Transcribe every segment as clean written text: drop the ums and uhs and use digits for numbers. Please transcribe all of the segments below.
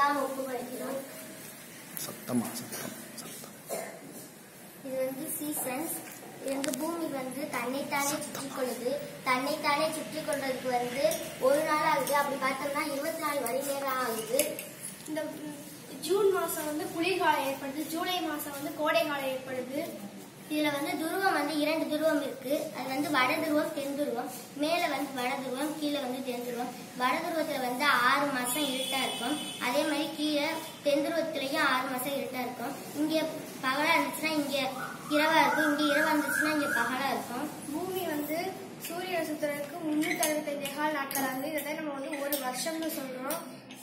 மறக்காம ஒப்புக்கொள்கிறோம். சத்தமா சத்தம் சத்தம். இது சீசன்ஸ். இது பூமி தன்னைத்தானே சுற்றி கொள்ளுது. தன்னைத்தானே சுற்றி கொள்றதுக்கு ஒரு நாள் ஆகுது. அப்படி பார்த்தோம்னா 24 மணி நேரம் ஆகுது. இந்த ஜூன் மாசம் குளிர்காலம் ஏற்படுது. ஜூலை மாசம் கோடை காலம் ஏற்படுது. இதுல துருவம் 2 துருவம் இருக்கு. அது வட துருவம் தென் துருவம். மேல வட துருவம், கீழே தென் துருவம். வட துருவத்துல 6 மாசம் இருட்டா இருக்கும். அதே மாதிரி கீழே தென் துருவத்திலயும் 6 மாசம் இருட்டா இருக்கும். இங்க பகலா இருந்துச்சுன்னா இங்க இரவா இருக்கும். இங்க இரவா இருந்துச்சுன்னா இங்க பகலா இருக்கும். பூமி சூரியனை சுத்துறதுக்கு 365 நாட்கள் ஆகுது. இதை நம்ம ஒரு வருஷம்னு சொல்றோம்.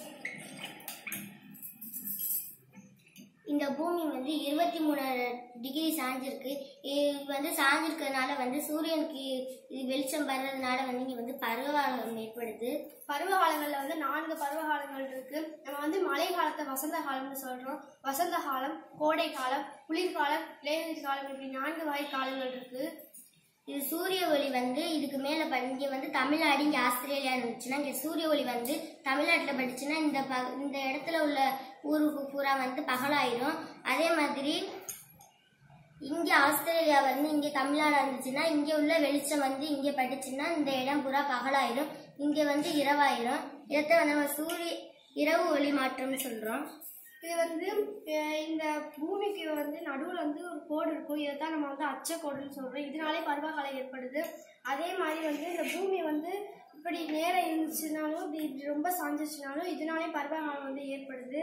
இந்த பூமி 23 டிகிரி சாஞ்சிருக்கு. இது சாஞ்சிருக்கிறதுனால சூரியனுக்கு வெளிச்சம் வர்றதுனால இங்க பருவகாலம் ஏற்படுது. பருவகாலங்கள்ல 4 பருவகாலங்கள் இருக்கு. நம்ம மழை காலத்தை வசந்த காலம்னு சொல்றோம். வசந்த காலம், கோடை காலம், குளிர்காலம், இலையுதிர் காலம், இப்படி 4 வகை காலங்கள் இருக்கு. இது சூரிய ஒளி இதுக்கு மேல இங்க தமிழ்நாடு, இங்க ஆஸ்திரேலியா இருந்துச்சுன்னா இங்க சூரிய ஒளி தமிழ்நாட்டுல படிச்சுன்னா இந்த இடத்துல உள்ள ஊருக்கு பூரா பகலாயிரும். அதே மாதிரி இங்க ஆஸ்திரேலியா இங்க தமிழ்நாடு இருந்துச்சுன்னா இங்க உள்ள வெளிச்சம் இங்க படிச்சுன்னா இந்த இடம் பூரா பகலாயிரும். இங்க இரவாயிரும். இதை நம்ம இரவு ஒளி மாற்றம்னு சொல்றோம். இது இந்த பூமிக்கு நடுவுல ஒரு கோடு இருக்கும். இதைத்தான் நம்ம அச்சக்கோடுன்னு சொல்றோம். இதனாலே பருவகாலம் ஏற்படுது. அதே மாதிரி இந்த பூமி இப்படி நேரம் இருந்துச்சுனாலும் இப்படி ரொம்ப சாஞ்சிச்சுனாலும் இதனாலே பருவகாலம் ஏற்படுது.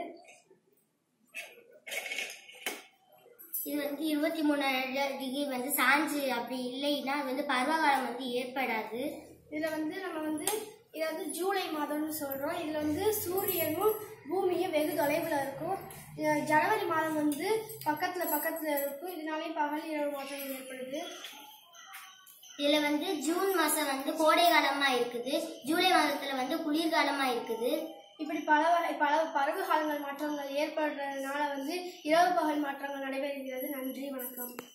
இது 23 டிகிரி சாஞ்சு அப்படி இல்லைன்னா பருவகாலம் ஏற்படாது. இதுல நம்ம இதை ஜூலை மாதம்னு சொல்றோம். இதுல சூரியனும் பூமியும் வெகு தொலைவுல இருக்கும். ஜனவரி மாதம் பக்கத்துல இருக்கும். இதனாலே பகல் இரவு மாற்றம் ஏற்படுது. இதுல ஜூன் மாசம் கோடை காலமா இருக்குது. ஜூலை மாதத்துல குளிர்காலமா இருக்குது. இப்படி பல பருவகாலங்கள் மாற்றங்கள் ஏற்படுறதுனால இரவு பகல் மாற்றங்கள் நடைபெறுகிறது. நன்றி, வணக்கம்.